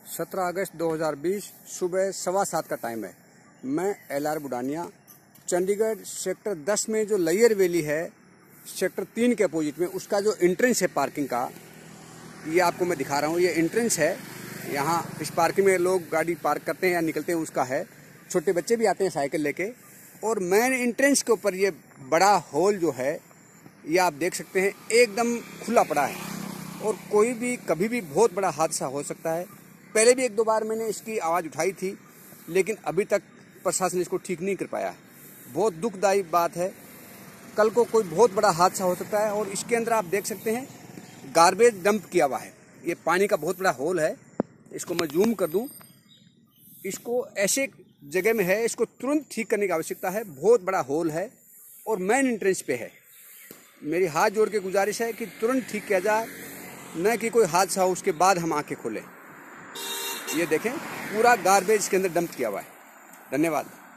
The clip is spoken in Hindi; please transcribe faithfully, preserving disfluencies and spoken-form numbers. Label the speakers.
Speaker 1: सत्रह अगस्त दो हज़ार बीस सुबह सवा सात का टाइम है। मैं L R Budania Chandigarh sector दस में जो लैयर वैली है सेक्टर तीन के अपोजिट में, उसका जो एंट्रेंस है पार्किंग का, ये आपको मैं दिखा रहा हूँ। ये एंट्रेंस है। यहाँ इस पार्किंग में लोग गाड़ी पार्क करते हैं या निकलते हैं, उसका है। छोटे बच्चे भी आते हैं साइकिल लेके। और मेन एंट्रेंस के ऊपर ये बड़ा हॉल जो है, ये आप देख सकते हैं एकदम खुला पड़ा है और कोई भी कभी भी बहुत बड़ा हादसा हो सकता है। पहले भी एक दो बार मैंने इसकी आवाज़ उठाई थी, लेकिन अभी तक प्रशासन इसको ठीक नहीं कर पाया। बहुत दुखदायी बात है। कल को कोई बहुत बड़ा हादसा हो सकता है। और इसके अंदर आप देख सकते हैं गार्बेज डंप किया हुआ है। ये पानी का बहुत बड़ा होल है। इसको मैं जूम कर दूं, इसको ऐसे जगह में है, इसको तुरंत ठीक करने की आवश्यकता है। बहुत बड़ा होल है और मेन एंट्रेंस पे है। मेरी हाथ जोड़ के गुजारिश है कि तुरंत ठीक किया जाए, न कि कोई हादसा हो उसके बाद हम आंखें खोलें। ये देखें, पूरा गार्बेज के अंदर डंप किया हुआ है। धन्यवाद।